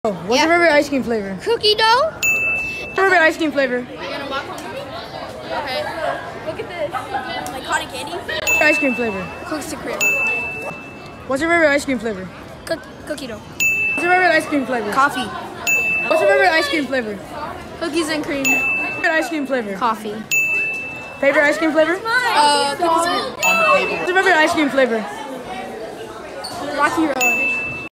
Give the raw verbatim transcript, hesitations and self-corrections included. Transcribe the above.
Oh, what's Yeah. your favorite ice cream flavor? Cookie dough? What's your favorite ice cream flavor? Are you gonna walk home with me? Okay. Look at this. Like cotton candy? What's your ice cream flavor? Cookies to cream. What's your favorite ice cream flavor? Cook cookie dough. What's your favorite ice cream flavor? Coffee. What's your favorite ice cream flavor? Cookies and cream. Favorite ice cream flavor? Coffee. Favorite ice cream flavor? Uh, cookies and cream. What's your favorite ice cream flavor? Rocky Road.